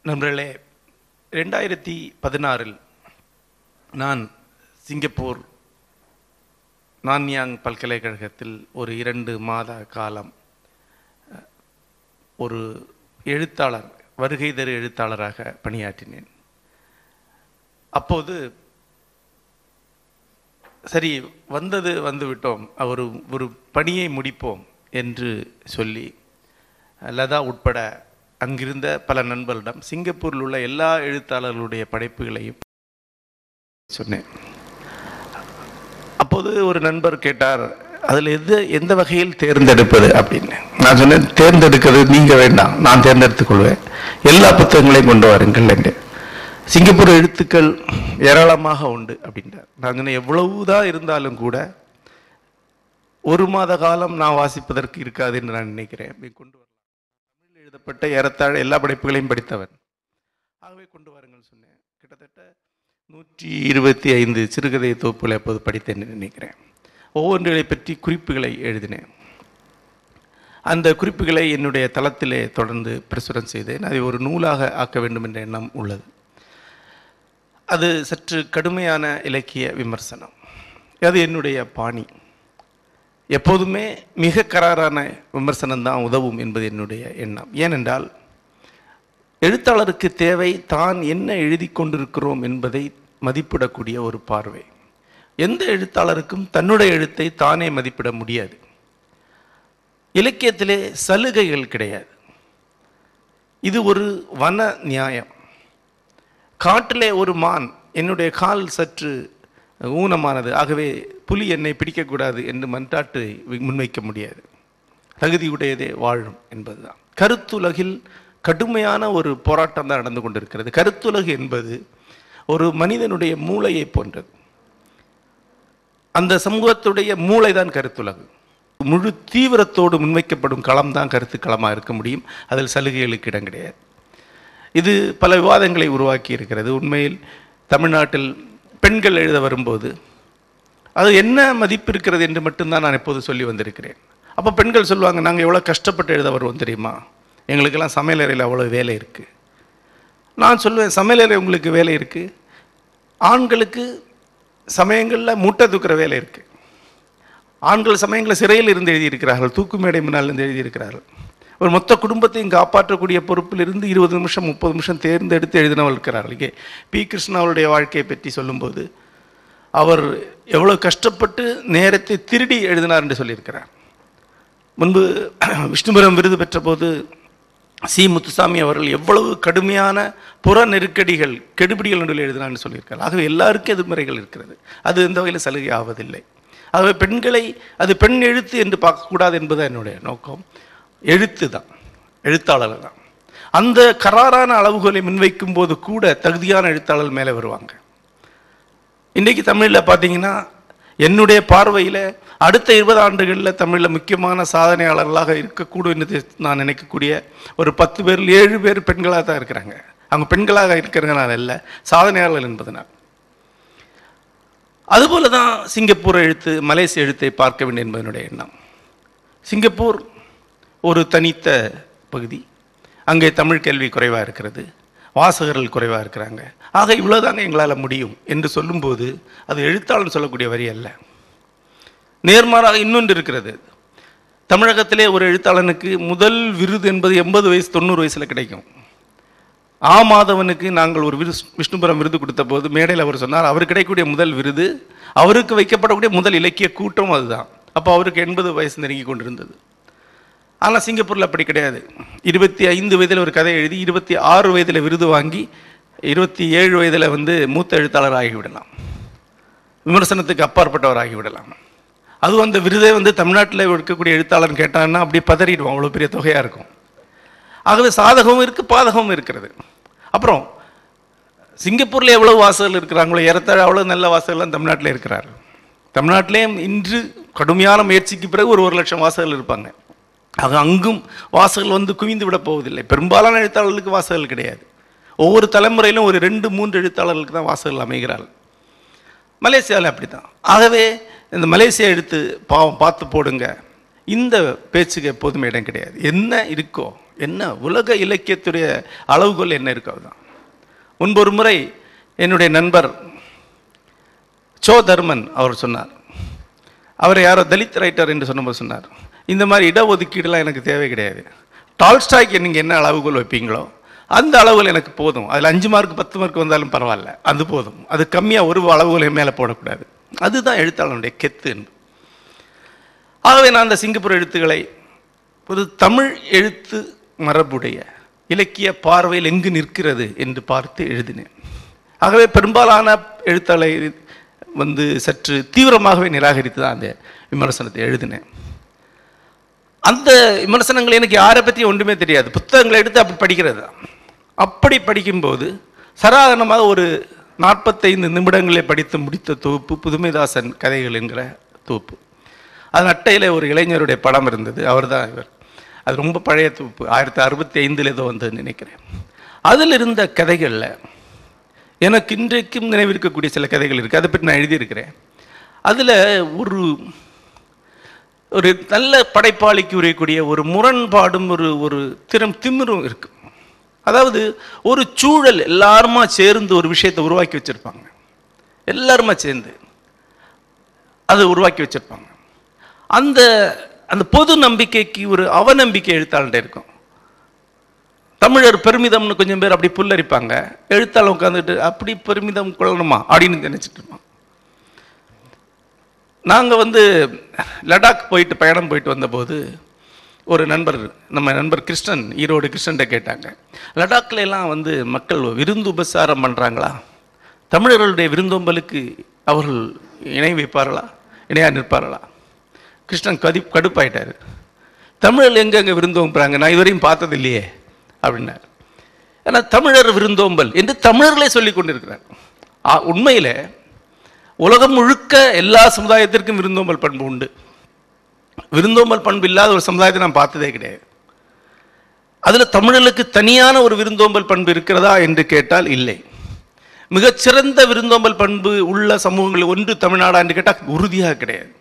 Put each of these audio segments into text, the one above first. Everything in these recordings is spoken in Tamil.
நண்பர்களே, 2016 நான் சிங்கப்பூர் நான்யாங் பல்கலைக்கழகத்தில் ஒரு 2 மாத காலம் ஒரு எழுத்தாளர், வருகை தரு எழுத்தாளராக பணியாற்றினேன். அப்போது சரி, வந்துவிட்டோம், ஒரு பணியை முடிப்போம் என்று சொல்லி லதா உட்பட அங்கிருந்த பல நண்பர்களிடம் சிங்கப்பூரில் உள்ள எல்லா எழுத்தாளர்களுடைய படைப்புகளையும் சொன்னேன். அப்போது ஒரு நண்பர் கேட்டார், அதில் எந்த வகையில் தேர்ந்தெடுப்பது அப்படின்னு. நான் சொன்னேன், தேர்ந்தெடுக்கிறது நீங்கள் வேண்டாம், நான் தேர்ந்தெடுத்துக்கொள்வேன், எல்லா புத்தகங்களையும் கொண்டு வாருங்கள் என்று. சிங்கப்பூர் எழுத்துக்கள் ஏராளமாக உண்டு அப்படின்றார். நான் சொன்னேன், எவ்வளவுதான் இருந்தாலும் கூட 1 மாத காலம் நான் வாசிப்பதற்கு இருக்காது என்று நான் நினைக்கிறேன். அப்படி கொண்டு வரலாம். தமிழில் எழுதப்பட்ட ஏறத்தாழ எல்லா படைப்புகளையும் படித்தவன், ஆகவே கொண்டு வாருங்கள் சொன்னேன். கிட்டத்தட்ட 125 சிறுகதை தொகுப்புகளை அப்போது படித்தேன் நினைக்கிறேன். ஒவ்வொன்றுகளை பற்றி குறிப்புகளை எழுதினேன். அந்த குறிப்புகளை என்னுடைய தளத்திலே தொடர்ந்து பிரசுரம் செய்தேன். அதை ஒரு நூலாக ஆக்க வேண்டும் என்ற எண்ணம் உள்ளது. அது சற்று கடுமையான இலக்கிய விமர்சனம். அது என்னுடைய பாணி. எப்போதுமே மிக கராரான விமர்சனம்தான் உதவும் என்பது என்னுடைய எண்ணம். ஏனென்றால் எழுத்தாளருக்கு தேவை தான் என்ன எழுதி கொண்டிருக்கிறோம் என்பதை மதிப்பிடக்கூடிய ஒரு பார்வை. எந்த எழுத்தாளருக்கும் தன்னுடைய எழுத்தை தானே மதிப்பிட முடியாது. இலக்கியத்திலே சலுகைகள் கிடையாது. இது ஒரு வன நியாயம். காட்டிலே ஒரு மான், என்னுடைய கால் சற்று ஊனமானது, ஆகவே புலி என்னை பிடிக்கக்கூடாது என்று மன்றாட்டு முன்வைக்க முடியாது. தகுதியுடையதே வாழும் என்பதுதான். கருத்துலகில் கடுமையான ஒரு போராட்டம் தான் நடந்து கொண்டிருக்கிறது. கருத்துலகு என்பது ஒரு மனிதனுடைய மூளையை போன்றது. அந்த சமூகத்துடைய மூளை தான் கருத்துலகு. முழு தீவிரத்தோடு முன்வைக்கப்படும் களம் தான் கருத்து களமாக இருக்க முடியும். அதில் சலுகைகளுக்கு இடம் கிடையாது. இது பல விவாதங்களை உருவாக்கி இருக்கிறது. உண்மையில் தமிழ்நாட்டில் பெண்கள் எழுத வரும்போது அது என்ன மதிப்பு இருக்கிறது என்று மட்டும்தான் நான் எப்போது சொல்லி வந்திருக்கிறேன். அப்போ பெண்கள் சொல்லுவாங்க, நாங்கள் எவ்வளோ கஷ்டப்பட்டு எழுத வருவோம் தெரியுமா, எங்களுக்கெல்லாம் சமையலறையில் அவ்வளோ வேலை இருக்குது. நான் சொல்லுவேன், சமையலறை உங்களுக்கு வேலை இருக்குது, ஆண்களுக்கு சமயங்களில் மூட்டை தூக்குற வேலை இருக்குது. ஆண்கள் சமயங்களில் சிறையில் இருந்து எழுதியிருக்கிறார்கள், தூக்கு மேடை முன்னால் இருந்து எழுதியிருக்கிறார்கள். ஒரு மொத்த குடும்பத்தையும் காப்பாற்றக்கூடிய பொறுப்பில் இருந்து 20 நிமிஷம் 30 நிமிஷம் தேர்ந்தெடுத்து எழுதினவர்கள் இருக்கிறார்கள். இங்கே பி. கிருஷ்ணாவுடைய வாழ்க்கையை பற்றி சொல்லும்போது அவர் எவ்வளோ கஷ்டப்பட்டு நேரத்தை திருடி எழுதினார் என்று சொல்லியிருக்கிறார். முன்பு விஷ்ணுபுரம் விருது பெற்ற போது சி. முத்துசாமி அவர்கள் எவ்வளவு கடுமையான புற நெருக்கடிகள் கெடுபிடிகள் என்று எழுதினார்னு சொல்லியிருக்கார். ஆகவே எல்லாருக்கும் எதிர்மறைகள் இருக்கிறது. அது எந்த வகையில் சலுகை ஆவதில்லை. ஆகவே பெண்களை அது பெண் எழுத்து என்று பார்க்கக்கூடாது என்பது என்னுடைய நோக்கம். எழுத்து தான், எழுத்தாளர் தான். அந்த கராரான அளவுகளை முன்வைக்கும் போது கூட தகுதியான எழுத்தாளர் மேலே வருவாங்க. இன்றைக்கு தமிழில் பார்த்தீங்கன்னா, என்னுடைய பார்வையில் அடுத்த 20 ஆண்டுகளில் தமிழில் முக்கியமான சாதனையாளர்களாக இருக்கக்கூடும் என்று நான் நினைக்கக்கூடிய ஒரு 10 பேரில் 7 பேர் பெண்களாக தான் இருக்கிறாங்க. அவங்க பெண்களாக இருக்கிறதுனால இல்லை, சாதனையாளர்கள் என்பதனால். அதுபோல தான் சிங்கப்பூர் எழுத்து, மலேசிய எழுத்தை பார்க்க வேண்டும் என்பதனுடைய எண்ணம். சிங்கப்பூர் ஒரு தனித்த பகுதி. அங்கே தமிழ் கேள்வி குறைவாக இருக்கிறது, வாசகர்கள் குறைவாக இருக்கிறாங்க. ஆக இவ்வளோதாங்க எங்களால் முடியும் என்று சொல்லும்போது அது எழுத்தாளர் சொல்லக்கூடிய வரி அல்ல. நேர்மாறாக இன்னொன்று இருக்கிறது. தமிழகத்திலே ஒரு எழுத்தாளனுக்கு முதல் விருது என்பது 80 வயசு 90 வயசில் கிடைக்கும். மாதவனுக்கு நாங்கள் ஒரு விஷ்ணுபுரம் விருது கொடுத்த போது மேடையில் அவர் சொன்னார், அவர் கிடைக்கக்கூடிய முதல் விருது, அவருக்கு வைக்கப்படக்கூடிய முதல் இலக்கிய கூட்டம் அதுதான். அப்போ அவருக்கு 80 வயசு நெருங்கி கொண்டிருந்தது. ஆனால் சிங்கப்பூரில் அப்படி கிடையாது. 25 வயதில் ஒரு கதை எழுதி 26 வயதில் விருது வாங்கி 27 வயதில் மூத்த எழுத்தாளர் ஆகிவிடலாம், விமர்சனத்துக்கு அப்பாற்பட்டவர் ஆகிவிடலாம். அதுவும் அந்த விருதை தமிழ்நாட்டில் இருக்கக்கூடிய எழுத்தாளர் கேட்டான்னா அப்படியே பதறிடுவோம், அவ்வளோ பெரிய தொகையாக இருக்கும். ஆகவே சாதகமும் இருக்குது, பாதகமும் இருக்கிறது. அப்புறம் சிங்கப்பூரில் எவ்வளோ வாசகர்கள் இருக்கிறாங்களோ ஏறத்தாழ அவ்வளோ நல்ல வாசகர்கள்லாம் தமிழ்நாட்டில் இருக்கிறார்கள். தமிழ்நாட்டிலே இன்று கடுமையான முயற்சிக்கு பிறகு ஒரு 1 லட்சம் வாசகர்கள் இருப்பாங்க. ஆக அங்கும் வாசகர்கள் குவிந்து விட போவதில்லை. பெரும்பாலான எழுத்தாளர்களுக்கு வாசகர்கள் கிடையாது. ஒவ்வொரு தலைமுறையிலும் ஒரு 2-3 எழுத்தாளர்களுக்கு தான் வாசகர்கள் அமைகிறார்கள். மலேசியாவில் அப்படி தான். ஆகவே இந்த மலேசியா எழுத்து பாவம் பார்த்து போடுங்க, இந்த பேச்சுக்கு எப்போதுமே இடம் கிடையாது. என்ன இருக்கோ, என்ன உலக இலக்கியத்துடைய அளவுகோல் என்ன இருக்கு அதுதான். முன்பொரு முறை என்னுடைய நண்பர் சோ தர்மன் அவர் சொன்னார், அவரை யாரோ தலித் ரைட்டர் என்று சொன்னபோது சொன்னார், இந்த மாதிரி இடஒதுக்கீடுலாம் எனக்கு தேவை கிடையாது, டால்ஸ்டாய்க்கு நீங்கள் என்ன அளவுகோல் வைப்பீங்களோ அந்த அளவுகள் எனக்கு போதும், அதில் 5 மார்க் 10 மார்க் வந்தாலும் பரவாயில்ல, அது போதும், அது கம்மியாக ஒரு அளவுகோலை மேலே போடக்கூடாது. அதுதான் எழுத்தாளனுடைய கெத்து. ஆகவே நான் அந்த சிங்கப்பூர் எழுத்துக்களை ஒரு தமிழ் எழுத்து மரபுடைய இலக்கிய பார்வையில் எங்கு நிற்கிறது என்று பார்த்து எழுதினேன். ஆகவே பெரும்பாலான எழுத்தாளரை சற்று தீவிரமாகவே நிராகரித்து தான் அந்த விமர்சனத்தை எழுதினேன். அந்த விமர்சனங்கள் எனக்கு யாரை பற்றி ஒன்றுமே தெரியாது, புத்தகங்களை எடுத்து அப்படி படிக்கிறது. அப்படி படிக்கும்போது சராதனமாக ஒரு 45 நிமிடங்களே படித்து முடித்த தொகுப்பு புதுமைதாசன் கதைகள் என்கிற தொகுப்பு. அதன் அட்டையில் ஒரு இளைஞருடைய படம் இருந்தது, அவர் தான் இவர். அது ரொம்ப பழைய தொகுப்பு, 1965 ஏதோ வந்து நினைக்கிறேன். அதில் இருந்த கதைகளில் எனக்கு இன்றைக்கும் நினைவிருக்கக்கூடிய சில கதைகள் இருக்குது, அதை பற்றி நான் எழுதியிருக்கிறேன். அதில் ஒரு நல்ல படைப்பாளிக்கு உரியக்கூடிய ஒரு முரண்பாடும் ஒரு திமிரும் இருக்கு. அதாவது ஒரு சூழல் எல்லாருமா சேர்ந்து ஒரு விஷயத்தை உருவாக்கி வச்சிருப்பாங்க, எல்லாருமா சேர்ந்து அதை உருவாக்கி வச்சிருப்பாங்க. அந்த பொது நம்பிக்கைக்கு ஒரு அவநம்பிக்கை எழுத்தாளர்கிட்ட இருக்கும். தமிழர் பெருமிதம்னு கொஞ்சம் பேர் அப்படி புல்லரிப்பாங்க, எழுத்தாளர் உட்காந்துட்டு அப்படி பெருமிதம் கொள்ளணுமா அப்படின்னு நினைச்சிட்டு இருப்பான். நாங்கள் லடாக் பயணம் போயிட்டு வந்தபோது ஒரு நண்பர், நம்ம நண்பர் கிருஷ்ணன், ஈரோடு கிருஷ்ணன்ட்ட கேட்டாங்க, லடாக்ல எல்லாம் மக்கள் விருந்து உபசாரம் பண்ணுறாங்களா, தமிழர்களுடைய விருந்தோம்பலுக்கு அவர்கள் இணை வைப்பார்களா, இணையாக நிற்பார்களா? கிருஷ்ணன் கடுப்பாயிட்டார். தமிழர்கள் எங்கெங்கே விருந்தோம்புறாங்க, நான் இதுவரையும் பார்த்தது இல்லையே அப்படின்னார். ஏன்னா தமிழர் விருந்தோம்பல் என்று தமிழர்களே சொல்லி கொண்டிருக்கிறார். உண்மையில் உலகம் முழுக்க எல்லா சமுதாயத்திற்கும் விருந்தோம்பல் பண்பு உண்டு. விருந்தோம்பல் பண்பு இல்லாத ஒரு சமுதாயத்தை நான் பார்த்ததே கிடையாது. அதில் தமிழர்களுக்கு தனியான ஒரு விருந்தோம்பல் பண்பு இருக்கிறதா என்று கேட்டால் இல்லை. மிகச்சிறந்த விருந்தோம்பல் பண்பு உள்ள சமூகங்கள் ஒன்று தமிழ்நாடா என்று கேட்டால் உறுதியாக கிடையாது.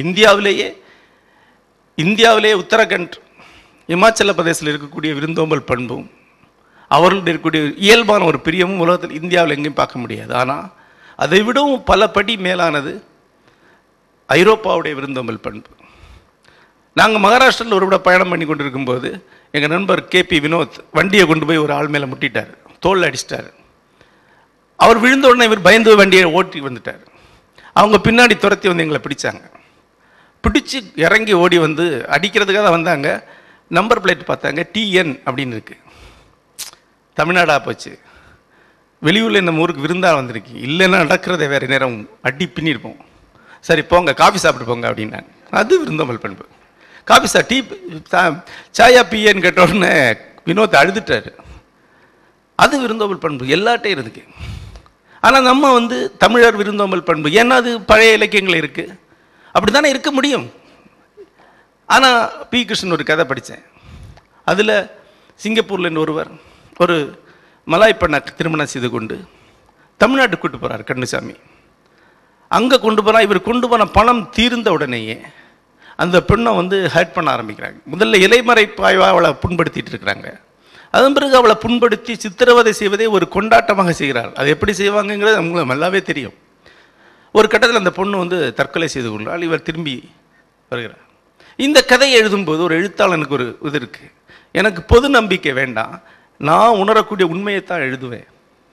இந்தியாவிலேயே உத்தரகண்ட், இமாச்சல பிரதேசத்தில் இருக்கக்கூடிய விருந்தோம்பல் பண்பும் அவர்களுடைய இருக்கக்கூடிய இயல்பான ஒரு பிரியமும் உலகத்தில் இந்தியாவில் எங்கேயும் பார்க்க முடியாது. ஆனால் அதை விடவும் பல படி மேலானது ஐரோப்பாவுடைய விருந்தோம்பல் பண்பு. நாங்கள் மகாராஷ்டிராவில் ஒரு விட பயணம் பண்ணி கொண்டிருக்கும் போது எங்கள் நண்பர் KP வினோத் வண்டியை கொண்டு போய் ஒரு ஆள் மேலே முட்டிட்டார், தோளில் அடிச்சிட்டார். அவர் விழுந்த உடனே இவர் பயந்து வண்டியை ஓட்டி வந்துட்டார். அவங்க பின்னாடி துரத்தி எங்களை பிடிச்சாங்க. பிடிச்சி இறங்கி ஓடி அடிக்கிறதுக்காக தான் வந்தாங்க. நம்பர் பிளேட் பார்த்தாங்க, TN அப்படின்னு இருக்கு. தமிழ்நாடா போச்சு, வெளியூரில் நம்ம ஊருக்கு விருந்தாக வந்திருக்கு, இல்லைன்னா நடக்கிறத வேறு நேரம் அடி பின்னிருப்போம். சரி போங்க காஃபி சாப்பிட்டு போங்க அப்படின்னாங்க. அது விருந்தோம்பல் பண்பு. காஃபி டீ சாயா பிஏன்னு கேட்ட உடனே வினோத் அழுதுட்டார். அது விருந்தோம்பல் பண்பு எல்லாட்டையும் இருக்கு. ஆனால் நம்ம தமிழர் விருந்தோம்பல் பண்பு, ஏன்னா அது பழைய இலக்கியங்கள் இருக்குது, அப்படி தானே இருக்க முடியும். ஆனால் P. கிருஷ்ணன் ஒரு கதை படித்தேன். அதில் சிங்கப்பூரில் ஒருவர் ஒரு மலாய் பெண்ணை திருமணம் செய்து கொண்டு தமிழ்நாட்டுக்கு கூட்டு போகிறார் கண்ணுசாமி. அங்கே கொண்டு போனால் இவர் கொண்டு போன பணம் தீர்ந்த உடனேயே அந்த பெண்ணை ஹேட் பண்ண ஆரம்பிக்கிறாங்க. முதல்ல இலைமறை பாய்வாக அவளை புண்படுத்திட்டு இருக்கிறாங்க. அதன் பிறகு அவளை புண்படுத்தி சித்திரவதை செய்வதை ஒரு கொண்டாட்டமாக செய்கிறாள். அது எப்படி செய்வாங்கங்கிறது அவங்களுக்கு நல்லாவே தெரியும். ஒரு கட்டத்தில் அந்த பொண்ணு தற்கொலை செய்து கொண்டால் இவர் திரும்பி வருகிறார். இந்த கதையை எழுதும்போது ஒரு எழுத்தாளனுக்கு ஒரு இது இருக்குது, எனக்கு பொது நம்பிக்கை வேண்டாம், நான் உணரக்கூடிய உண்மையை தான் எழுதுவேன்.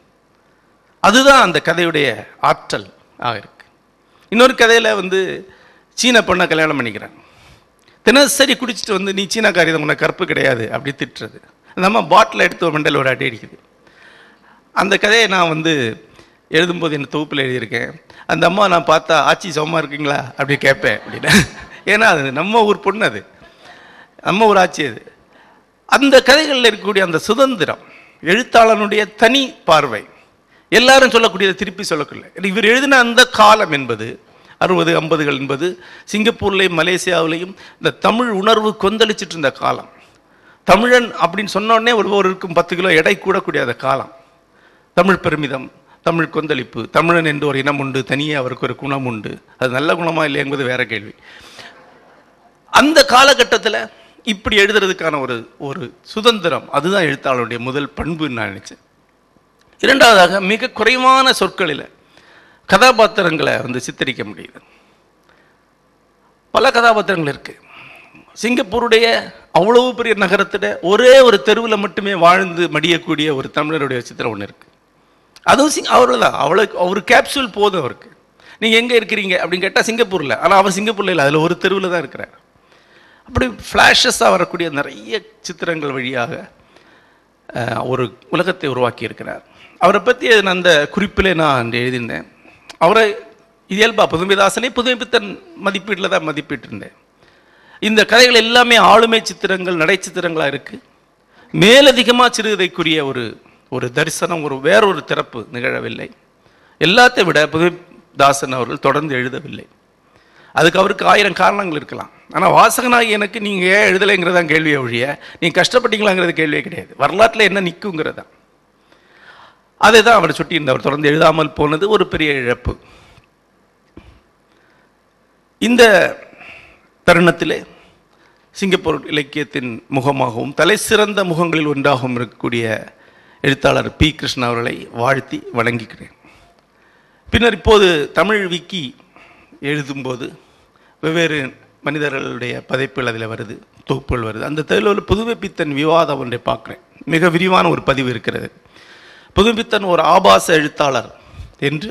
அதுதான் அந்த கதையுடைய ஆற்றல் ஆக இருக்கு. இன்னொரு கதையில் சீன பொண்ணை கல்யாணம் பண்ணிக்கிறாங்க. தினசரி குடிச்சிட்டு நீ சீனாக்காரி தான், உனக்கு கற்பு கிடையாது அப்படி திட்டுறது. அந்த அம்மா பாட்டில் எடுத்து மண்டல் ஒரு அடி அடிக்குது. அந்த கதையை நான் எழுதும்போது என் தொகுப்பில் எழுதியிருக்கேன். அந்த அம்மா நான் பார்த்தா ஆச்சி சமமாக இருக்கீங்களா அப்படி கேட்பேன் அப்படின்னு. ஏன்னா அது நம்ம ஊர் பொண்ணு, அது நம்ம ஊர் ஆட்சி. அது அந்த கதைகளில் இருக்கக்கூடிய அந்த சுதந்திரம், எழுத்தாளனுடைய தனி பார்வை, எல்லாரும் சொல்லக்கூடியதை திருப்பி சொல்லக்கூட. இவர் எழுதின அந்த காலம் என்பது 60, 50கள் என்பது சிங்கப்பூர்லேயும் மலேசியாவிலையும் இந்த தமிழ் உணர்வு கொந்தளிச்சிட்டு இருந்த காலம். தமிழன் அப்படின்னு சொன்னோடனே ஒருவருக்கும் 10 கிலோ எடை கூடக்கூடிய அந்த காலம். தமிழ் பெருமிதம், தமிழ் கொந்தளிப்பு, தமிழன் என்று ஒரு இனம் உண்டு, தனியே அவருக்கு ஒரு குணம் உண்டு, அது நல்ல குணமா இல்லை என்பது வேற கேள்வி. அந்த காலகட்டத்தில் இப்படி எழுதுறதுக்கான ஒரு ஒரு சுதந்திரம், அதுதான் எழுத்தாளருடைய முதல் பண்புன்னு நான் நினச்சேன். இரண்டாவதாக, மிக குறைவான சொற்களில் கதாபாத்திரங்களை சித்தரிக்க முடியுது. பல கதாபாத்திரங்கள் இருக்குது. சிங்கப்பூருடைய அவ்வளவு பெரிய நகரத்தில் ஒரே ஒரு தெருவில் மட்டுமே வாழ்ந்து மடியக்கூடிய ஒரு தமிழருடைய சித்திரம் ஒன்று இருக்குது. அதுவும் அவ்வளோதான், அவர் கேப்சூல் போதும் அவருக்கு. நீங்கள் எங்கே இருக்கிறீங்க அப்படின்னு கேட்டால் சிங்கப்பூரில், ஆனால் அவர் சிங்கப்பூரில் இல்லை, அதில் ஒரு தெருவில் தான் இருக்கிறார். அப்படி ஃப்ளாஷஸாக வரக்கூடிய நிறைய சித்திரங்கள் வழியாக ஒரு உலகத்தை உருவாக்கி இருக்கிறார். அவரை பற்றி அந்த குறிப்பில் நான் எழுதியிருந்தேன். அவரை இயல்பாக புதுமைதாசனே புதுமைப்பித்தன் மதிப்பீட்டில் தான் மதிப்பிட்டிருந்தேன். இந்த கதைகள் எல்லாமே ஆளுமை சித்திரங்கள், நடை சித்திரங்களாக இருக்குது. மேலதிகமாக சிறுகதைக்குரிய ஒரு தரிசனம், வேறொரு திறப்பு நிகழவில்லை. எல்லாத்தை விட புதுமைதாசன் அவர்கள் தொடர்ந்து எழுதவில்லை. அதுக்கு அவருக்கு 1000 காரணங்கள் இருக்கலாம். ஆனால் வாசகனாகி எனக்கு நீங்கள் ஏன் எழுதலைங்கிறதான் கேள்வியை ஒழிய நீங்கள் கஷ்டப்பட்டீங்களாங்கிறது கேள்வியே கிடையாது. வரலாற்றில் என்ன நிற்குங்கிறதா, அதை தான் அவர் சுட்டியிருந்தவர். தொடர்ந்து எழுதாமல் போனது ஒரு பெரிய இழப்பு. இந்த தருணத்திலே சிங்கப்பூர் இலக்கியத்தின் முகமாகவும் தலை சிறந்த முகங்களில் ஒன்றாகவும் இருக்கக்கூடிய எழுத்தாளர் பி. கிருஷ்ணன் அவர்களை வாழ்த்தி வணங்கிக்கிறேன். பின்னர் இப்போது தமிழ் விக்கி எழுதும்போது வெவ்வேறு மனிதர்களுடைய பதைப்புகள் அதில் வருது, தொகுப்புகள் வருது. அந்த தொழிலில் புதுமைப்பித்தன் விவாதம் ஒன்றை பார்க்குறேன். மிக விரிவான ஒரு பதிவு இருக்கிறது. புதுமைப்பித்தன் ஒரு ஆபாச எழுத்தாளர் என்று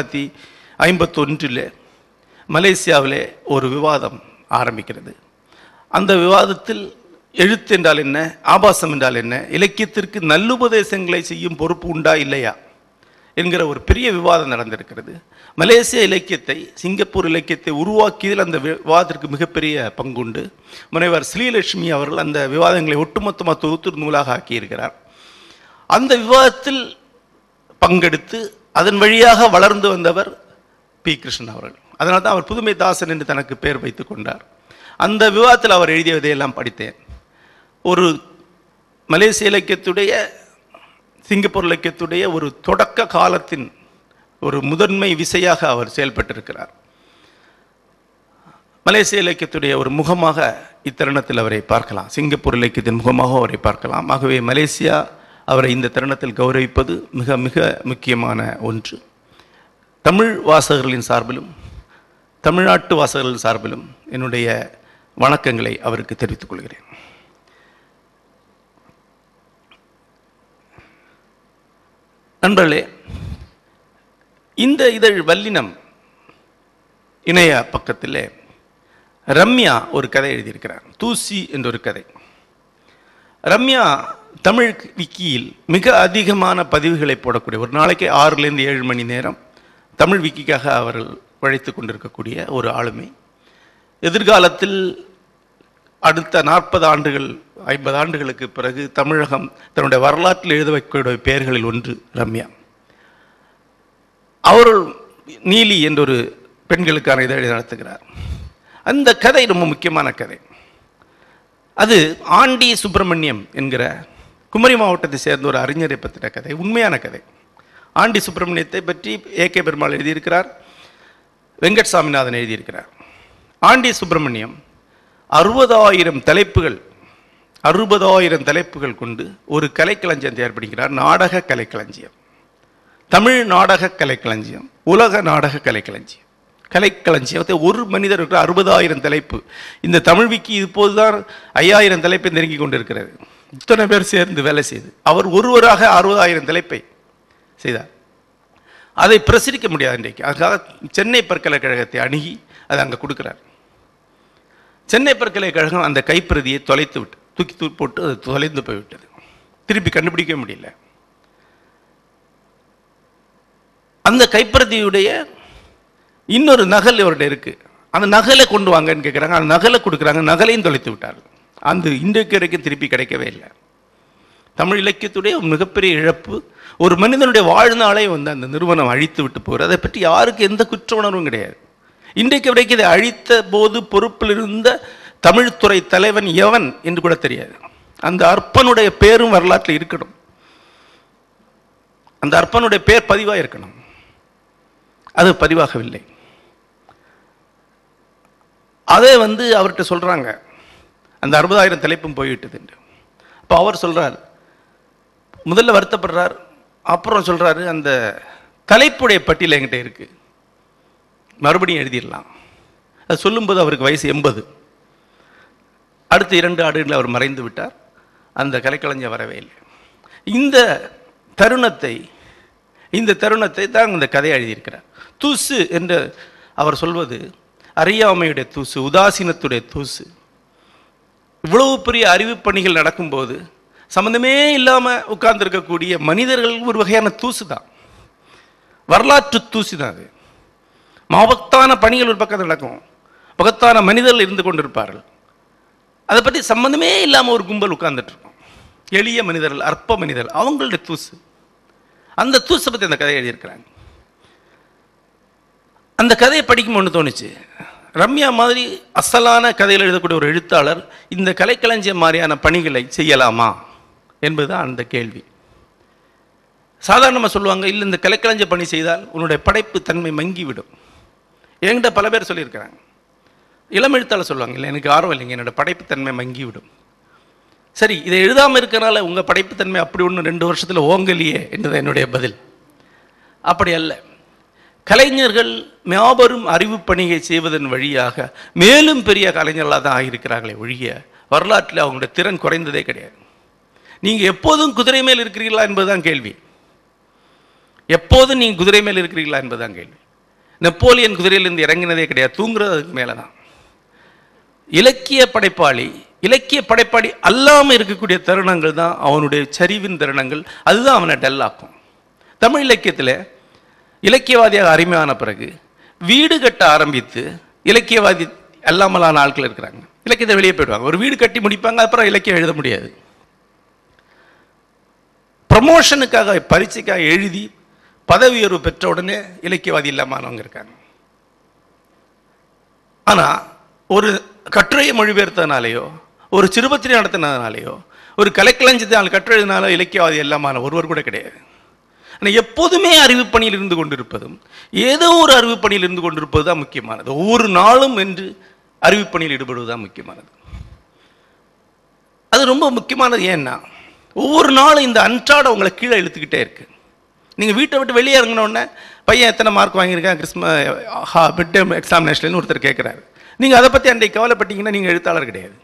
1951 மலேசியாவிலே ஒரு விவாதம் ஆரம்பிக்கிறது. அந்த விவாதத்தில் எழுத்து என்றால் என்ன, ஆபாசம் என்றால் என்ன, இலக்கியத்திற்கு நல்லுபதேசங்களை செய்யும் பொறுப்பு உண்டா இல்லையா என்கிற ஒரு பெரிய விவாதம் நடந்திருக்கிறது. மலேசிய இலக்கியத்தை, சிங்கப்பூர் இலக்கியத்தை உருவாக்கியதில் அந்த விவாதத்திற்கு மிகப்பெரிய பங்குண்டு. முனைவர் ஸ்ரீலட்சுமி அவர்கள் அந்த விவாதங்களை ஒட்டுமொத்தமாக தொகுத்து நூலாக ஆக்கியிருக்கிறார். அந்த விவாதத்தில் பங்கெடுத்து அதன் வழியாக வளர்ந்து வந்தவர் பி. கிருஷ்ணன் அவர்கள். அதனால் தான் அவர் புதுமைதாசன் என்று தனக்கு பெயர் வைத்து கொண்டார். அந்த விவாதத்தில் அவர் எழுதியதையெல்லாம் படித்தேன். ஒரு மலேசிய இலக்கியத்துடைய, சிங்கப்பூர் இலக்கியத்துடைய ஒரு தொடக்க காலத்தின் ஒரு முதன்மை விசையாக அவர் செயல்பட்டிருக்கிறார். மலேசிய இலக்கியத்துடைய ஒரு முகமாக இத்தருணத்தில் அவரை பார்க்கலாம். சிங்கப்பூர் இலக்கியத்தின் முகமாக அவரை பார்க்கலாம். ஆகவே மலேசியா அவரை இந்த தருணத்தில் கௌரவிப்பது மிக மிக முக்கியமான ஒன்று. தமிழ் வாசகர்களின் சார்பிலும் தமிழ்நாட்டு வாசகர்களின் சார்பிலும் என்னுடைய வணக்கங்களை அவருக்கு தெரிவித்துக் கொள்கிறேன். நண்பர்களே, இந்த இதழ் வல்லினம் இணைய பக்கத்திலே ரம்யா ஒரு கதை எழுதியிருக்கிறார். தூசி என்ற ஒரு கதை. ரம்யா தமிழ் விக்கியில் மிக அதிகமான பதிவுகளை போடக்கூடிய, ஒரு நாளைக்கு 6லேருந்து 7 மணி நேரம் தமிழ் விக்கிக்காக அவர்கள் உழைத்து கொண்டிருக்கக்கூடிய ஒரு ஆளுமை. எதிர்காலத்தில் அடுத்த 40 ஆண்டுகள் 50 ஆண்டுகளுக்கு பிறகு தமிழகம் தன்னுடைய வரலாற்றில் எழுத வைக்கக்கூடிய பெயர்களில் ஒன்று ரம்யா. அவர்கள் நீலி என்றொரு பெண்களுக்கான இதழை நடத்துகிறார். அந்த கதை ரொம்ப முக்கியமான கதை. அது ஆண்டி சுப்பிரமணியம் என்கிற குமரி மாவட்டத்தை சேர்ந்த ஒரு அறிஞரை பற்றின கதை, உண்மையான கதை. ஆண்டி சுப்பிரமணியத்தை பற்றி ஏ.கே. பெருமாள் எழுதியிருக்கிறார், வெங்கட் சாமிநாதன் எழுதியிருக்கிறார். ஆண்டி சுப்பிரமணியம் 60,000 தலைப்புகள் கொண்டு ஒரு கலைக்களஞ்சியம் தயார்படுகிறார். நாடக கலைக்களஞ்சியம், தமிழ் நாடக கலைக்களஞ்சியம், உலக நாடக கலைக்களஞ்சியம். கலைக்களஞ்சியத்தை ஒரு மனிதர் இருக்கிற 60,000 தலைப்பு. இந்த தமிழ் விக்கி இப்போதுதான் 5,000 தலைப்பை நெருங்கி கொண்டிருக்கிறது. இத்தனை பேர் சேர்ந்து வேலை செய்து அவர் ஒருவராக 60,000 தலைப்பை செய்தார். அதை பிரசுரிக்க முடியாது இன்றைக்கு. அதுக்காக சென்னை பல்கலைக்கழகத்தை அணுகி அதை அங்கே கொடுக்கிறார். சென்னை பல்கலைக்கழகம் அந்த கைப்பிரதியை தூக்கி போட்டு அது தொலைந்து போய்விட்டது. திருப்பி கண்டுபிடிக்க முடியல. அந்த கைப்பிரதியுடைய இன்னொரு நகல் இவர்கிட்ட இருக்கு. அந்த நகலை கொண்டு வாங்கன்னு கேட்குறாங்க. அந்த நகலை கொடுக்குறாங்க, நகலையும் தொலைத்து விட்டார்கள். அந்த இன்றைக்கு வரைக்கும் திருப்பி கிடைக்கவே இல்லை. தமிழ் இலக்கியத்துடைய மிகப்பெரிய இழப்பு. ஒரு மனிதனுடைய வாழ்நாளை அந்த நிறுவனம் அழித்து விட்டு போகிறது. அதை பற்றி யாருக்கு எந்த குற்ற உணர்வும் கிடையாது. இன்றைக்கு வரைக்கும் இதை அழித்த போது பொறுப்பில் இருந்த தமிழ்துறை தலைவன் எவன் என்று கூட தெரியாது. அந்த அற்பனுடைய பேரும் வரலாற்றில் இருக்கணும். அந்த அற்பனுடைய பேர் பதிவாக இருக்கணும். அது பதிவாகவில்லை. அதே அவர்கிட்ட சொல்றாங்க, அந்த 60,000 தலைப்பும் போய்விட்டது என்று. அப்போ அவர் சொல்கிறார், முதல்ல வருத்தப்படுறார், அப்புறம் சொல்கிறாரு அந்த தலைப்புடைய பட்டியல் என்கிட்ட இருக்குது, மறுபடியும் எழுதிடலாம். அது சொல்லும்போது அவருக்கு வயசு 80. அடுத்த 2 ஆண்டுகளில் அவர் மறைந்து விட்டார். அந்த கலைக்கலைஞர் வரவே இல்லை. இந்த தருணத்தை தான் இந்த கதையை எழுதியிருக்கிறார். தூசு என்று அவர் சொல்வது அறியாமையுடைய தூசு, உதாசீனத்துடைய தூசு. இவ்வளவு பெரிய அறிவு பணிகள் நடக்கும்போது சம்பந்தமே இல்லாமல் உட்கார்ந்துருக்கக்கூடிய மனிதர்கள் ஒரு வகையான தூசு தான், வரலாற்று தூசு தான். அது மகத்தான பணிகள் ஒரு பக்கத்தில் நடக்கும், மகத்தான மனிதர்கள் இருந்து கொண்டிருப்பார்கள். அதை பற்றி சம்பந்தமே இல்லாமல் ஒரு கும்பல் உட்கார்ந்துட்டு இருக்கும், எளிய மனிதர்கள், அற்ப மனிதர்கள், அவங்களுடைய தூசு. அந்த தூசை பற்றி அந்த கதையை எழுதியிருக்கிறாங்க. அந்த கதையை படிக்கும் ஒன்று தோணுச்சு, ரம்யா மாதிரி அசலான கதையில் எழுதக்கூடிய ஒரு எழுத்தாளர் இந்த கலைக்களஞ்சியம் மாதிரியான பணிகளை செய்யலாமா என்பதுதான் அந்த கேள்வி. சாதாரணமாக சொல்லுவாங்க, இல்லை இந்த கலைக்களஞ்சிய பணி செய்தால் உன்னுடைய படைப்பு தன்மை மங்கிவிடும். என்கிட்ட பல பேர் சொல்லியிருக்கிறாங்க, இளம் எழுத்தாளர் சொல்லுவாங்க, இல்லை எனக்கு ஆர்வம் இல்லைங்க, என்னோட படைப்பு தன்மை மங்கிவிடும். சரி, இதை எழுதாமல் இருக்கிறனால உங்கள் படைப்புத்தன்மை அப்படி ஒன்று 2 வருஷத்தில் ஓங்கலியே என்றது என்னுடைய பதில். அப்படி அல்ல. கலைஞர்கள் மாபெரும் அறிவு பணியை செய்வதன் வழியாக மேலும் பெரிய கலைஞர்களாக தான் ஆகியிருக்கிறார்களே ஒழிய வரலாற்றில் அவங்களுடைய திறன் குறைந்ததே கிடையாது. நீங்கள் எப்போதும் குதிரை மேல் இருக்கிறீர்களா என்பதுதான் கேள்வி. எப்போதும் நீங்கள் குதிரை மேல் இருக்கிறீர்களா என்பதுதான் கேள்வி. நெப்போலியன் குதிரையிலிருந்து இறங்கினதே கிடையாது, தூங்குறது அதுக்கு மேலே தான். இலக்கிய படைப்பாளி அல்லாமல் இருக்கக்கூடிய தருணங்கள் தான் அவனுடைய சரிவின் தருணங்கள். அதுதான் அவனை டல்லாக்கும். தமிழ் இலக்கியத்தில் இலக்கியவாதியாக அருமையான பிறகு வீடு கட்ட ஆரம்பித்து இலக்கியவாதி அல்லாமலான ஆட்கள் இருக்கிறாங்க. இலக்கியத்தை வெளியே போயிடுவாங்க, ஒரு வீடு கட்டி முடிப்பாங்க, அப்புறம் இலக்கியம் எழுத முடியாது. ப்ரமோஷனுக்காக பரீட்சைக்காக எழுதி பதவி உயர்வு பெற்ற உடனே இலக்கியவாதி இல்லாமலவங்க இருக்காங்க. ஆனால் ஒரு கட்டுரையை மொழிபெயர்த்தனாலேயோ, ஒரு சிறுபத்திரை நடத்தினதுனாலேயோ, ஒரு கலைக்களஞ்சியத்தினால் கட்டுரை எழுதினாலோ இலக்கியவாதி எல்லாமான ஒருவர் கூட கிடையாது. ஆனால் எப்போதுமே அறிவு பணியில் இருந்து கொண்டிருப்பதும் ஏதோ ஒரு அறிவு பணியில் இருந்து கொண்டிருப்பது தான் முக்கியமானது. ஒவ்வொரு நாளும் என்று அறிவு பணியில் ஈடுபடுவது தான் முக்கியமானது. அது ரொம்ப முக்கியமானது. ஏன்னா ஒவ்வொரு நாளும் இந்த அன்றாட உங்களை கீழே இழுத்துக்கிட்டே இருக்கு. நீங்கள் வீட்டை விட்டு வெளியே இறங்கினோடனே பையன் எத்தனை மார்க் வாங்கியிருக்கேன் மிட் டேர்ம் எக்ஸாமினேஷன் ஒருத்தர் கேட்குறாரு. நீங்கள் அதை பற்றி அன்றைக்கு கவலைப்பட்டீங்கன்னா நீங்கள் எழுத்தாளர் கிடையாது.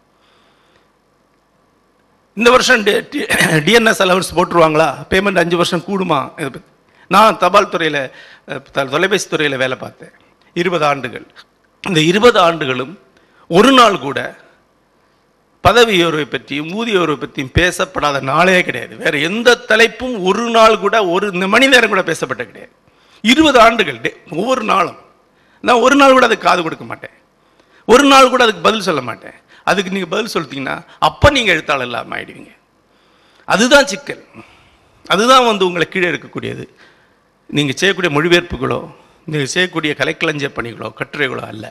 இந்த வருஷம் டிஎன்எஸ் அலவன்ஸ் போட்டுருவாங்களா, பேமெண்ட் 5 வருஷம் கூடுமா, இதை பற்றி நான் தபால் துறையில் தொலைபேசி துறையில் வேலை பார்த்தேன் 20 ஆண்டுகள். இந்த 20 ஆண்டுகளும் ஒரு நாள் கூட பதவி உயர்வை பற்றியும் ஊதிய உயர்வை பற்றியும் பேசப்படாத நாளே கிடையாது. வேறு எந்த தலைப்பும் ஒரு நாள் கூட ஒரு மணி நேரம் கூட பேசப்பட்ட கிடையாது. 20 ஆண்டுகள் ஒவ்வொரு நாளும் நான் ஒரு நாள் கூட அதுக்கு காது கொடுக்க மாட்டேன், ஒரு நாள் கூட அதுக்கு பதில் சொல்ல மாட்டேன். அதுக்கு நீங்கள் பதில் சொல்லிட்டீங்கன்னா அப்போ நீங்கள் எழுத்தாளர் இல்லாமல் ஆயிடுவீங்க. அதுதான் சிக்கல். அதுதான் உங்களை கீழே இருக்கக்கூடியது. நீங்கள் செய்யக்கூடிய மொழிபெயர்ப்புகளோ, நீங்கள் செய்யக்கூடிய கலைக்களஞ்சிய பணிகளோ, கட்டுரைகளோ அல்ல.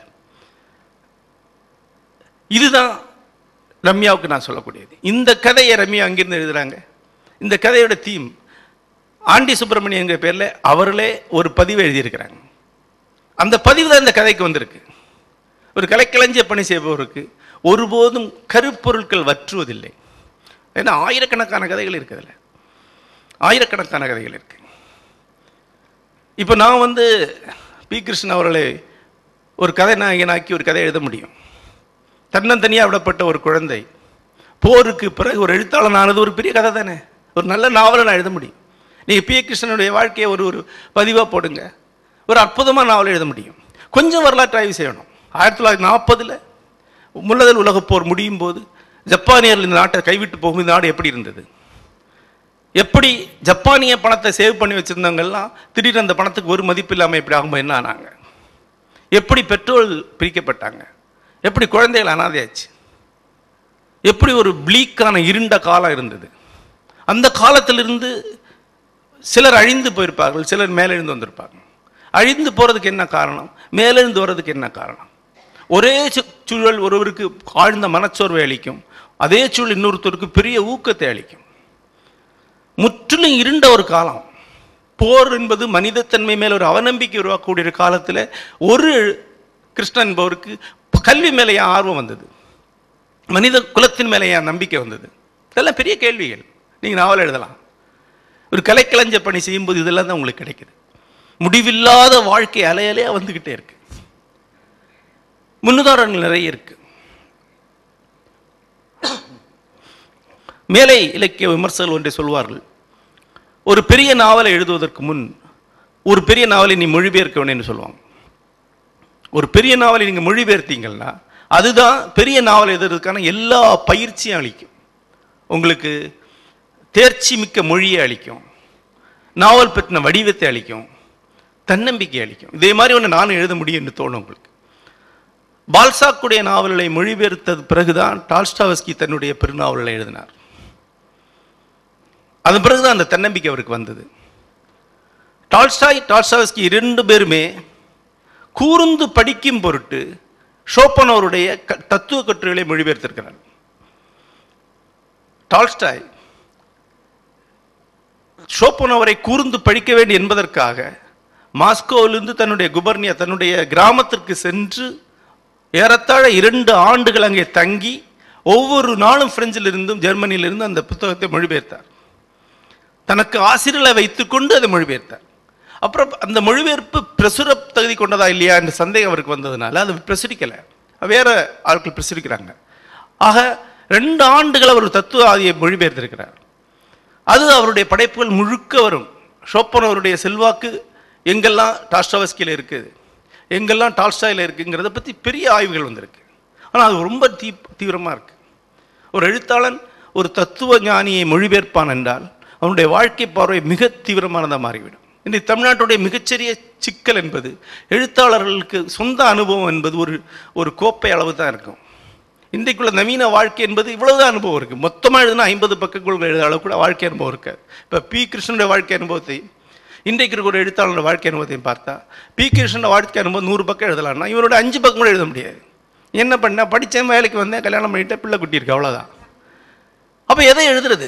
இதுதான் ரம்யாவுக்கு நான் சொல்லக்கூடியது. இந்த கதையை ரம்யா அங்கிருந்து எழுதுகிறாங்க. இந்த கதையோட தீம் ஆண்டி சுப்பிரமணியங்கிற பேரில் அவர்களே ஒரு பதிவு எழுதியிருக்கிறாங்க. அந்த பதிவு தான் இந்த கதைக்கு வந்திருக்கு. ஒரு கலைக்களஞ்சிய பணி செய்பவருக்கு ஒருபோதும் கருப்பொருட்கள் வற்றுவதில்லை. ஏன்னா ஆயிரக்கணக்கான கதைகள் இருக்குதுல்ல, ஆயிரக்கணக்கான கதைகள் இருக்கு. இப்போ நான் பி கிருஷ்ணன் அவர்களை ஒரு கதை நாயகனாக்கி ஒரு கதை எழுத முடியும். தன்னந்தனியாக விடப்பட்ட ஒரு குழந்தை போருக்கு பிறகு ஒரு எழுத்தாளனானது ஒரு பெரிய கதை தானே. ஒரு நல்ல நாவலை நான் எழுத முடியும். நீங்கள் பி கிருஷ்ணனுடைய வாழ்க்கையை ஒரு பதிவாக போடுங்க, ஒரு அற்புதமான நாவலை எழுத முடியும். கொஞ்சம் வரலாற்று ஆய்வு செய்யணும். 1940 முதல் உலகப் போர் முடியும் போது ஜப்பானியர்கள் இந்த நாட்டை கைவிட்டு போகும். இந்த நாடு எப்படி இருந்தது, எப்படி ஜப்பானிய பணத்தை சேவ் பண்ணி வச்சுருந்தவங்கெல்லாம் திடீர்னு அந்த பணத்துக்கு ஒரு மதிப்பு இல்லாமல் எப்படி ஆகும்போது என்ன ஆனாங்க, எப்படி பெட்ரோல் பிரிக்கப்பட்டாங்க, எப்படி குழந்தைகள் அனாதையாச்சு, எப்படி ஒரு ப்ளீக்கான இருண்ட காலம் இருந்தது. அந்த காலத்திலிருந்து சிலர் அழிந்து போயிருப்பார்கள், சிலர் மேலெழுந்து வந்திருப்பாங்க. அழிந்து போகிறதுக்கு என்ன காரணம், மேலெழுந்து வர்றதுக்கு என்ன காரணம்? ஒரே சூழல் ஒருவருக்கு ஆழ்ந்த மனச்சோர்வை அளிக்கும், அதே சூழல் இன்னொருத்தருக்கு பெரிய ஊக்கத்தை அளிக்கும். முற்றிலும் இருண்ட ஒரு காலம். போர் என்பது மனிதத்தன்மை மேல் ஒரு அவநம்பிக்கை உருவாக்கக்கூடிய ஒரு காலத்தில் ஒரு கிருஷ்ணன் என்பவருக்கு கல்வி மேலே ஆர்வம் வந்தது. மனித குலத்தின் மேலே என் நம்பிக்கை வந்தது? இதெல்லாம் பெரிய கேள்விகள். நீங்கள் நாவல் எழுதலாம். ஒரு கலைக்கலைஞர் பணி செய்யும்போது இதெல்லாம் தான் உங்களுக்கு கிடைக்குது. முடிவில்லாத வாழ்க்கை அலையலையா வந்துக்கிட்டே இருக்கு. முன்னுதாரணங்கள் நிறைய இருக்கு. மேலை இலக்கிய விமர்சகர்கள் ஒன்றை சொல்வார்கள், ஒரு பெரிய நாவலை எழுதுவதற்கு முன் ஒரு பெரிய நாவலை நீ மொழிபெயர்க்க வேணும்னு சொல்லுவாங்க. ஒரு பெரிய நாவலை நீங்கள் மொழிபெயர்த்தீங்கன்னா அதுதான் பெரிய நாவல் எழுதுறதுக்கான எல்லா பயிற்சியும் அளிக்கும். உங்களுக்கு தேர்ச்சி மிக்க மொழியை அளிக்கும், நாவல் பற்றின வடிவத்தை அளிக்கும், தன்னம்பிக்கை அளிக்கும். இதே மாதிரி ஒன்று நானும் எழுத முடியும் என்று தோணும் உங்களுக்கு. பால்சாக்குடைய நாவல்களை மொழிபெயர்த்தது பிறகுதான் டால்ஸ்டாவ்ஸ்கி தன்னுடைய பெருநாவல்களை எழுதினார். அதன் பிறகுதான் அந்த தன்னம்பிக்கை அவருக்கு வந்தது. டால்ஸ்டாவ்ஸ்கி 2 பேருமே கூர்ந்து படிக்கும் பொருட்டு ஷோப்பனோருடைய தத்துவ கட்டுரைகளை மொழிபெயர்த்திருக்கிறார். டால்ஸ்டாய் ஷோப்பனோரை கூர்ந்து படிக்க வேண்டும் என்பதற்காக மாஸ்கோவிலிருந்து தன்னுடைய குபர்னியா தன்னுடைய கிராமத்திற்கு சென்று ஏறத்தாழ 2 ஆண்டுகள் அங்கே தங்கி ஒவ்வொரு நாளும் பிரெஞ்சிலிருந்தும் ஜெர்மனியிலிருந்து அந்த புத்தகத்தை மொழிபெயர்த்தார். தனக்கு ஆசிரியர்களை வைத்துக்கொண்டு அதை மொழிபெயர்த்தார். அப்புறம் அந்த மொழிபெயர்ப்பு பிரசுர தகுதி கொண்டதா இல்லையா என்ற சந்தேகம் அவருக்கு வந்ததுனால அது பிரசுரிக்கலை, வேற ஆட்கள் பிரசுரிக்கிறாங்க. ஆக 2 ஆண்டுகள் அவர் தத்துவ ஆதியை மொழிபெயர்த்திருக்கிறார். அது அவருடைய படைப்புகள் முழுக்க வரும். ஷோப்பனோருடைய செல்வாக்கு எங்கெல்லாம் டால்ஸ்டாவ்ஸ்கியில் இருக்குது, எங்கெல்லாம் டால்ஸ்டாயில் இருக்குங்கிறத பற்றி பெரிய ஆய்வுகள் வந்திருக்கு. ஆனால் அது ரொம்ப தீவிரமாக இருக்குது. ஒரு எழுத்தாளன் ஒரு தத்துவ ஞானியை மொழிபெயர்ப்பான் என்றால் அவனுடைய வாழ்க்கை பார்வை மிக தீவிரமானதாக மாறிவிடும். இன்றைக்கு தமிழ்நாட்டுடைய மிகச்சிறிய சிக்கல் என்பது எழுத்தாளர்களுக்கு சொந்த அனுபவம் என்பது ஒரு கோப்பை அளவு தான் இருக்கும். இன்றைக்குள்ள நவீன வாழ்க்கை என்பது இவ்வளவுதான் அனுபவம் இருக்குது. மொத்தமாக எழுதுனா 50 பக்கங்கள் எழுத அளவு கூட வாழ்க்கை அனுபவம் இருக்காது. இப்போ பி கிருஷ்ணனுடைய வாழ்க்கை அனுபவத்தை இன்றைக்கு இருக்கிற ஒரு எழுத்தாளருடைய வாழ்க்கை அனுபவத்தையும் பார்த்தா பி கிருஷ்ணன் வாழ்க்கை அனுபவம் 100 பக்கம் எழுதலாம்னா இவரோட 5 பக்கம் கூட எழுத முடியாது. என்ன பண்ண படித்தேன், வேலைக்கு வந்தேன், கல்யாணம் பண்ணிட்டேன், பிள்ளை குட்டி இருக்கு, அவ்வளோதான். அப்போ எதை எழுதுறது?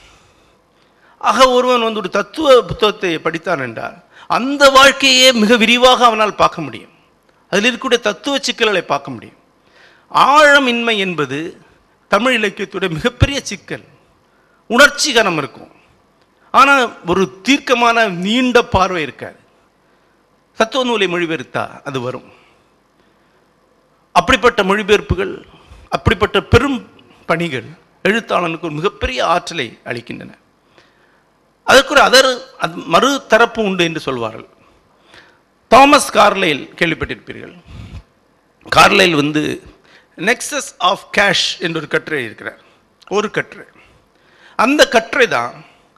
ஆக ஒருவன் ஒரு தத்துவ புத்தகத்தை படித்தான் என்றால் அந்த வாழ்க்கையே மிக விரிவாக அவனால் பார்க்க முடியும். அதில் இருக்கக்கூடிய தத்துவ சிக்கல்களை பார்க்க முடியும். ஆழமின்மை என்பது தமிழ் இலக்கியத்துடைய மிகப்பெரிய சிக்கல். உணர்ச்சிகரம் இருக்கும், ஆனால் ஒரு தீர்க்கமான நீண்ட பார்வை இருக்காது. தத்துவ நூலை மொழிபெயர்த்தா அது வரும். அப்படிப்பட்ட மொழிபெயர்ப்புகள், அப்படிப்பட்ட பெரும் பணிகள் எழுத்தாளனுக்கு ஒரு மிகப்பெரிய ஆற்றலை அளிக்கின்றன. அதற்கு ஒரு மறு தரப்பு உண்டு என்று சொல்வார்கள். தாமஸ் கார்லைல் கேள்விப்பட்டிருப்பீர்கள். கார்லைல் நெக்ஸஸ் ஆஃப் கேஷ் என்ற ஒரு கட்டுரை இருக்கிறார். ஒரு கட்டுரை, அந்த கட்டுரை தான்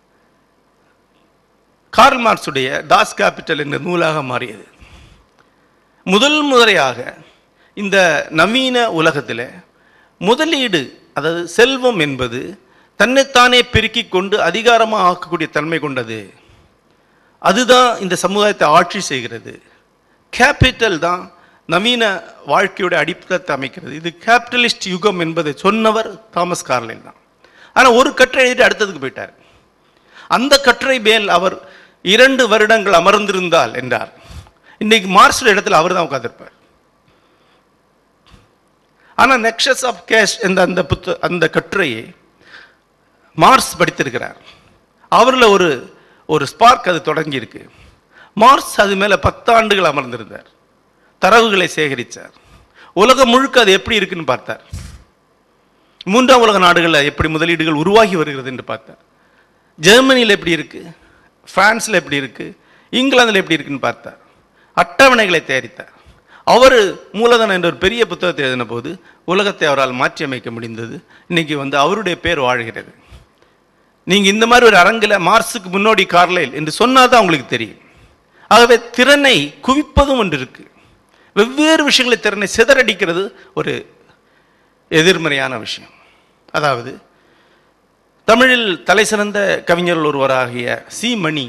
கார்ல் மார்க்ஸுடைய டாஸ் கேபிட்டல் என்ற நூலாக மாறியது. முதல் முறையாக இந்த நவீன உலகத்தில் முதலீடு, அதாவது செல்வம் என்பது தன்னைத்தானே பெருக்கிக் கொண்டு அதிகாரமாக ஆக்கக்கூடிய தன்மை கொண்டது. அதுதான் இந்த சமுதாயத்தை ஆட்சி செய்கிறது. கேபிட்டல் தான் நவீன வாழ்க்கையோட அடித்தளத்தை அமைக்கிறது. இது கேபிட்டலிஸ்ட் யுகம் என்பதை சொன்னவர் தாமஸ் கார்லைல் தான். ஆனால் ஒரு கட்டுரை எழுதிட்டு அடுத்ததுக்கு போயிட்டார். அந்த கட்டுரை மேல் அவர் 2 வருடங்கள் அமர்ந்திருந்தால் என்றார். இன்னைக்கு மார்க்ஸ் இடத்துல அவர் தான் உட்கார்ந்திருப்பார். ஆனால் நெக்ஸஸ் ஆஃப் கேஷ் என்ற அந்த கட்டுரையை மார்க்ஸ் படித்திருக்கிறார். அவரில் ஒரு ஸ்பார்க் அது தொடங்கி இருக்கு. மார்க்ஸ் அது மேலே 10 ஆண்டுகள் அமர்ந்திருந்தார். தரவுகளை சேகரித்தார். உலகம் முழுக்க அது எப்படி இருக்குன்னு பார்த்தார். 3ஆம் உலக நாடுகளில் எப்படி முதலீடுகள் உருவாகி வருகிறது என்று பார்த்தார். ஜெர்மனியில் எப்படி இருக்கு, பிரான்ஸில் எப்படி இருக்கு, இங்கிலாந்தில் எப்படி இருக்குன்னு பார்த்தார். அட்டவணைகளை தயாரித்தார். அவர் மூலதனம் என்ற ஒரு பெரிய புத்தகத்தை எழுதின போது உலகத்தை அவரால் மாற்றி அமைக்க முடிந்தது. இன்னைக்கு அவருடைய பேர் வாழ்கிறது. நீங்கள் இந்த மாதிரி ஒரு அரங்கில் மார்க்ஸுக்கு முன்னோடி கார்லைல் என்று சொன்னாதான் உங்களுக்கு தெரியும். ஆகவே திறனை குவிப்பதும் ஒன்று இருக்கு. வெவ்வேறு விஷயங்களை திறனை சிதறடிக்கிறது ஒரு எதிர்மறையான விஷயம். அதாவது தமிழில் தலை சிறந்த கவிஞர்கள் ஒருவராகிய சி மணி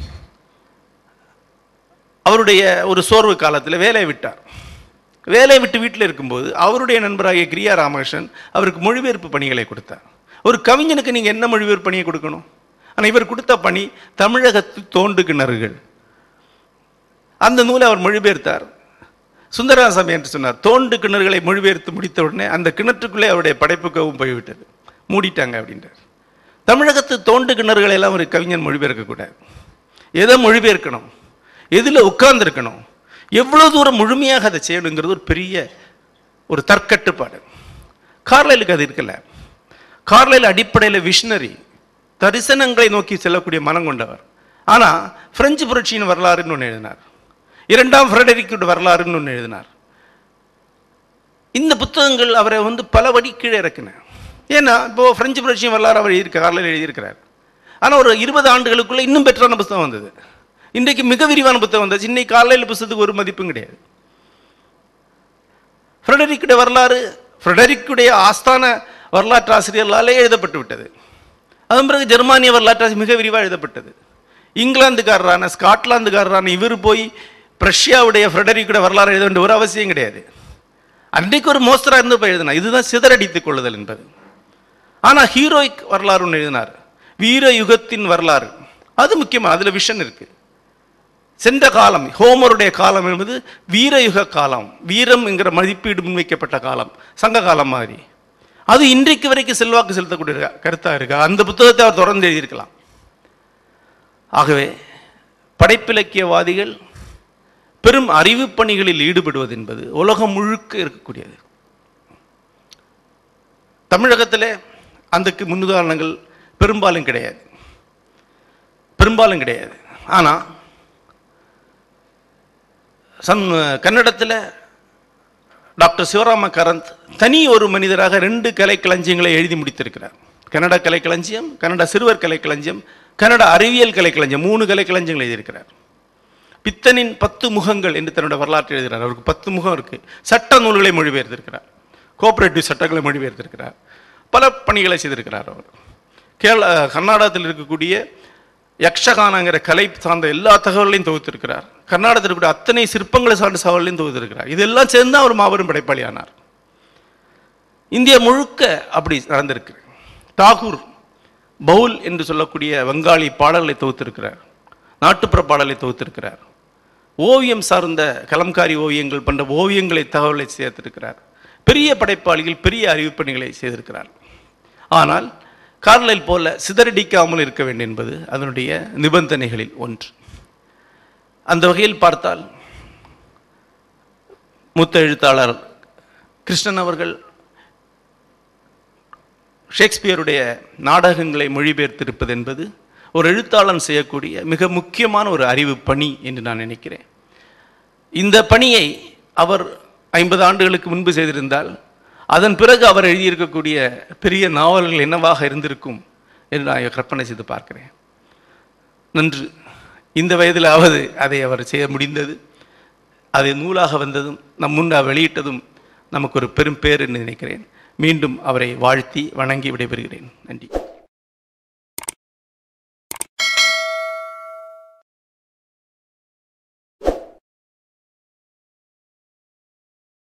அவருடைய ஒரு சோர்வு காலத்தில் வேலையை விட்டார். வேலையை விட்டு வீட்டில் இருக்கும்போது அவருடைய நண்பராகிய கிரியா ராமகிருஷ்ணன் அவருக்கு மொழிபெயர்ப்பு பணிகளை கொடுத்தார். ஒரு கவிஞனுக்கு நீங்கள் என்ன மொழிபெயர்ப்பு பணியை கொடுக்கணும்? ஆனால் இவர் கொடுத்த பணி தமிழகத்து தோண்டு கிணறுகள். அந்த நூலை அவர் மொழிபெயர்த்தார். சுந்தரராசாமி என்று சொன்னார், தோண்டு கிணறுகளை மொழிபெயர்த்து முடித்த உடனே அந்த கிணற்றுக்குள்ளே அவருடைய படைப்புக்கவும் போய்விட்டது, மூடிட்டாங்க அப்படின்றார். தமிழகத்து தோண்டு கிணறுகளை எல்லாம் ஒரு கவிஞன் மொழிபெயர்க்கக்கூடாது. எதை மொழிபெயர்க்கணும், எதில் உட்கார்ந்துருக்கணும், எவ்வளோ தூரம் முழுமையாக அதை செய்யணுங்கிறது ஒரு பெரிய ஒரு தற்கட்டுப்பாடு. கார்லைலுக்கு அது இருக்கல. கார்லைல் அடிப்படையில் விஷனரி, தரிசனங்களை நோக்கி செல்லக்கூடிய மனம் கொண்டவர். ஆனால் பிரெஞ்சு புரட்சியின் வரலாறுன்னு ஒன்று எழுதினார், இரண்டாம் ஃப்ரெடரிக்கோட வரலாறுன்னு ஒன்று எழுதினார். இந்த புத்தகங்கள் அவரை பல வடி கீழே இறக்குன. ஏன்னா இப்போது பிரெஞ்சு புரட்சியின் வரலாறு அவர் கார்லைல் எழுதியிருக்கிறார். ஆனால் ஒரு 20 ஆண்டுகளுக்குள்ளே இன்னும் பெட்டரான புத்தகம் வந்தது. இன்றைக்கு மிக விரிவான புத்தகம் வந்தது. இன்னைக்கு கார்லைல் புத்தகத்துக்கு ஒரு மதிப்பும் கிடையாது. ஃப்ரெடரிக்குடைய வரலாறு ஃப்ரெடரிக்குடைய ஆஸ்தான வரலாற்று ஆசிரியர்களாலே எழுதப்பட்டு விட்டது. அதன் பிறகு ஜெர்மானிய வரலாற்று மிக விரிவாக எழுதப்பட்டது. இங்கிலாந்துக்காரரான ஸ்காட்லாந்துக்காரரான இவர் போய் பிரஷ்யாவுடைய ஃப்ரெடரிக்குடைய வரலாறு எழுத வேண்டிய ஒரு அவசியம் கிடையாது. அன்றைக்கு ஒரு மோஸ்டராக இருந்து போய் எழுதினார். இதுதான் சிதறடித்துக் கொள்ளுதல் என்பது. ஆனால் ஹீரோயிக் வரலாறு ஒன்று எழுதினார், வீர யுகத்தின் வரலாறு. அது முக்கியமாக அதில் விஷன் இருக்கு. சென்ற காலம், ஹோமருடைய காலம் என்பது வீரயுக காலம், வீரம் என்கிற மதிப்பீடு முன்வைக்கப்பட்ட காலம், சங்க காலம் மாதிரி. அது இன்றைக்கு வரைக்கும் செல்வாக்கு செலுத்தக்கூடிய கருத்தாக இருக்கா? அந்த புத்தகத்தை அவர் தொடர்ந்து எழுதியிருக்கலாம். ஆகவே படைப்பிலக்கியவாதிகள் பெரும் அறிவு பணிகளில் ஈடுபடுவது என்பது உலகம் முழுக்க இருக்கக்கூடியது. தமிழகத்தில் அதுக்கு முன்னுதாரணங்கள் பெரும்பாலும் கிடையாது. ஆனால் கன்னடத்தில் டாக்டர் சிவராம கரந்த் தனி ஒரு மனிதராக 2 கலைக்களஞ்சியங்களை எழுதி முடித்திருக்கிறார். கன்னட கலைக்களஞ்சியம், கன்னட சிறுவர் கலைக்களஞ்சியம், கன்னட அறிவியல் கலைக்களஞ்சியம், 3 கலைக்களஞ்சியங்கள் எழுதியிருக்கிறார். பித்தனின் 10 முகங்கள் என்று தன்னுடைய வரலாற்றை எழுதுகிறார். அவருக்கு 10 முகம் இருக்கு. சட்ட நூல்களை மொழிபெயர்த்திருக்கிறார், கோஆபரேட்டிவ் சட்டங்களை மொழிபெயர்த்திருக்கிறார், பல பணிகளை செய்திருக்கிறார். அவர் கர்நாடகத்தில் இருக்கக்கூடிய யக்ஷகானங்கிற கலை சார்ந்த எல்லா தகவல்களையும் தொகுத்திருக்கிறார். கர்நாடகத்தில் இருக்கக்கூடிய அத்தனை சிற்பங்களை சார்ந்த தகவல்களையும் தொகுத்திருக்கிறார். இதெல்லாம் சேர்ந்து அவர் மாபெரும் படைப்பாளியானார். இந்தியா முழுக்க அப்படி நடந்திருக்கு. தாகூர் பவுல் என்று சொல்லக்கூடிய வங்காளி பாடல்களை தொகுத்திருக்கிறார், நாட்டுப்புற பாடலை தொகுத்திருக்கிறார். ஓவியம் சார்ந்த கலம்காரி ஓவியங்கள் போன்ற ஓவியங்களை தகவலை சேர்த்திருக்கிறார். பெரிய படைப்பாளிகள் பெரிய அறிவிப்பணிகளை செய்திருக்கிறார். ஆனால் கார்லைல் போல சிதறடிக்காமல் இருக்க வேண்டும் என்பது அதனுடைய நிபந்தனைகளில் ஒன்று. அந்த வகையில் பார்த்தால் மூத்த எழுத்தாளர் கிருஷ்ணன் அவர்கள் ஷேக்ஸ்பியருடைய நாடகங்களை மொழிபெயர்த்திருப்பது என்பது ஒரு எழுத்தாளன் செய்யக்கூடிய மிக முக்கியமான ஒரு அறிவு பணி என்று நான் நினைக்கிறேன். இந்த பணியை அவர் 50 ஆண்டுகளுக்கு முன்பு செய்திருந்தால் அதன் பிறகு அவர் எழுதியிருக்கக்கூடிய பெரிய நாவல்கள் என்னவாக இருந்திருக்கும் என்று நான் கற்பனை செய்து பார்க்கிறேன். நன்று, இந்த வயதிலாவது அதை அவர் செய்ய முடிந்தது. அது நூலாக வந்ததும் நம் முன் வெளியிட்டதும் நமக்கு ஒரு பெரும் பேர் என்று நினைக்கிறேன். மீண்டும் அவரை வாழ்த்தி வணங்கி விடைபெறுகிறேன். நன்றி.